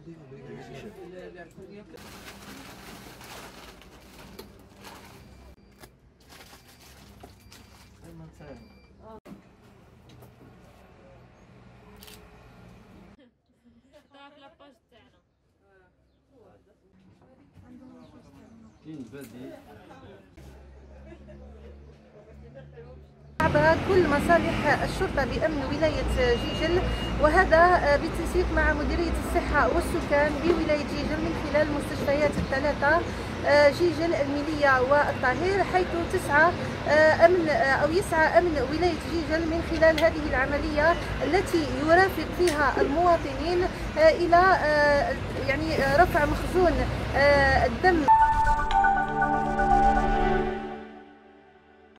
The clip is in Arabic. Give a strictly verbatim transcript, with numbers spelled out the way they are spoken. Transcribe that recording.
عبر كل مصالح الشرطة بأمن ولاية جيجل، وهذا بالتنسيق مع مديرية الصحة والسكان بولاية جيجل من خلال المستشفيات الثلاثة جيجل الميلية والطاهر، حيث تسعى أمن أو يسعى أمن ولاية جيجل من خلال هذه العملية التي يرافق فيها المواطنين إلى يعني رفع مخزون الدم